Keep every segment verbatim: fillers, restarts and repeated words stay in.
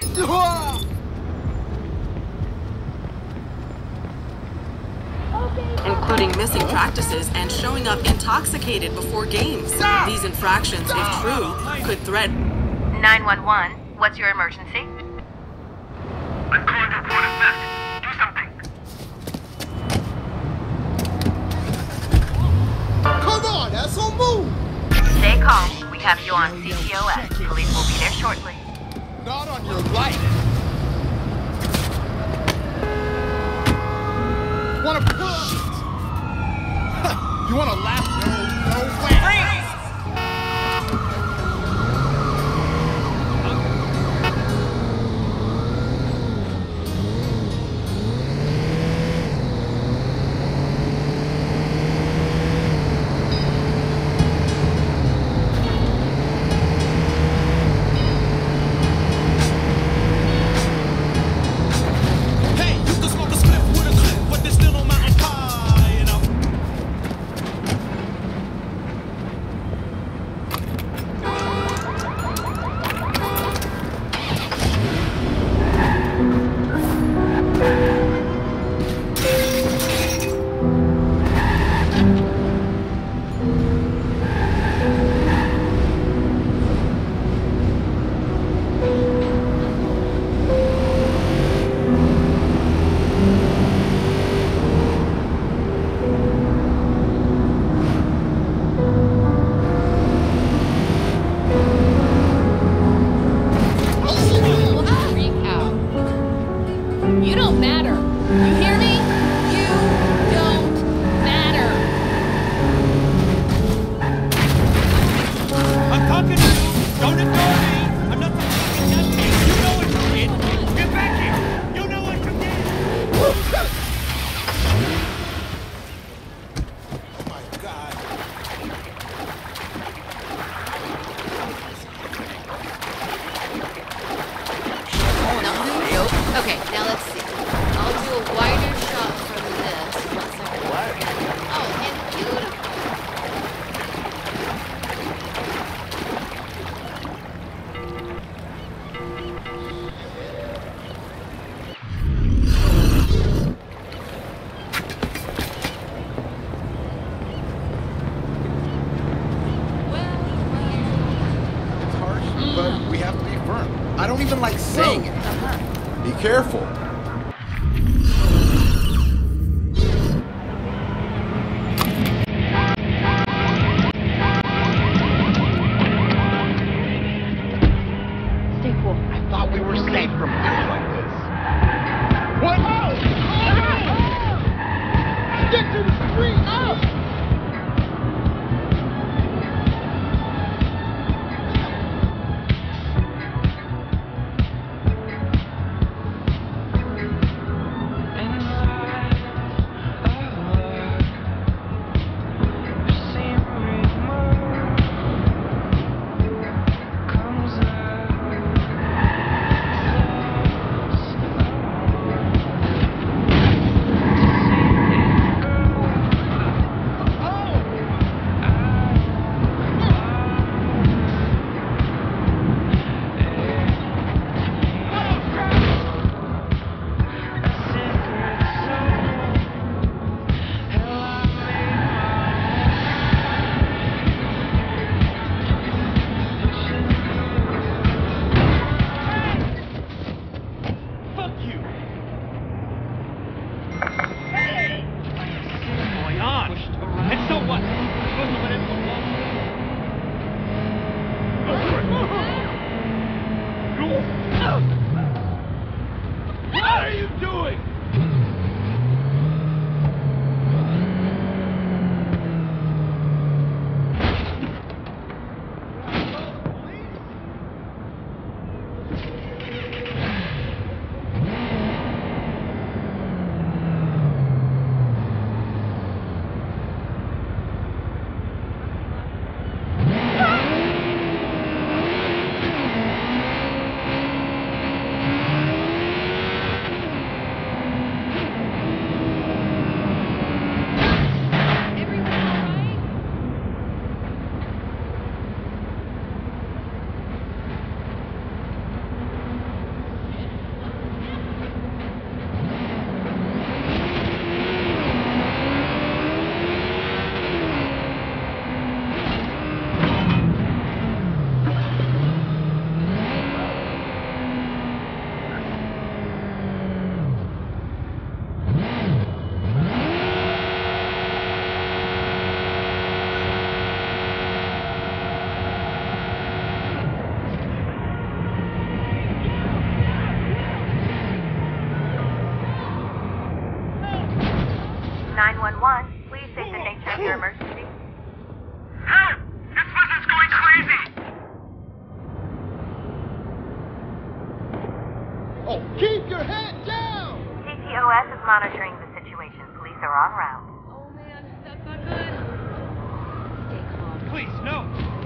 Including missing practices and showing up intoxicated before games. These infractions, if true, could threaten... nine one one, what's your emergency? I'm calling to report a theft. Do something. Come on, asshole, move! Stay calm. We have you on C T O S. Police will be there shortly. Not on your life. Wanna pull? You wanna laugh? No, no way. Freeze! Okay, now let's see. I'll do a wider shot from this. One second. Oh, and beautiful. It's harsh, mm. but we have to be firm. I don't even like saying it. Be careful. Stay cool. I thought we were safe from things like this. What? Oh! Oh! Stick to the street! Oh! asshole! Keep your head down! C T O S is monitoring the situation. Police are en route. Oh man, that's not good. Stay calm. Please, no!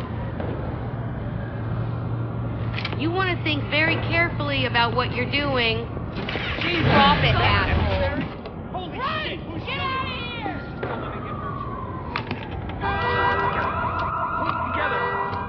You want to think very carefully about what you're doing. Drop it, asshole. Holy shit! Who's Get out of here! Don't let me get hurt. Pull together!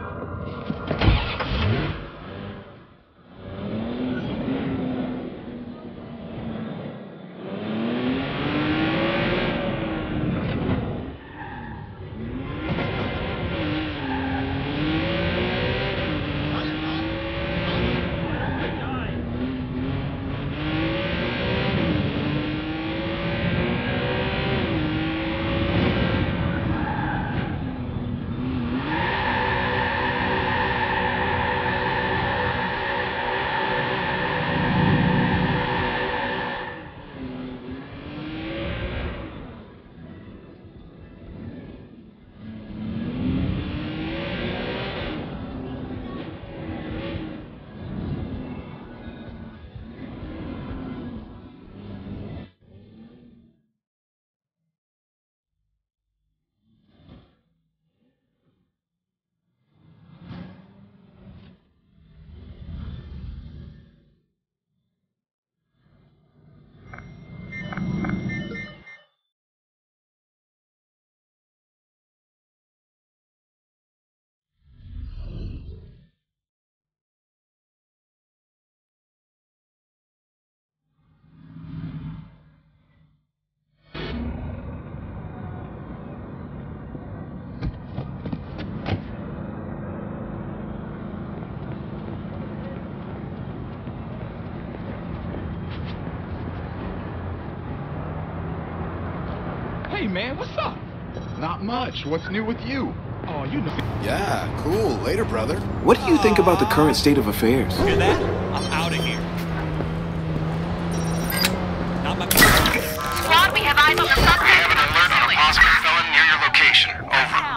Hey, man, what's up? Not much. What's new with you? Oh, you know. Yeah, cool. Later, brother. What do you think about the current state of affairs? Hear that? I'm out of here. Not my... Squad, we have eyes on the suspect. I have an alert on a possible felon near your location. Over.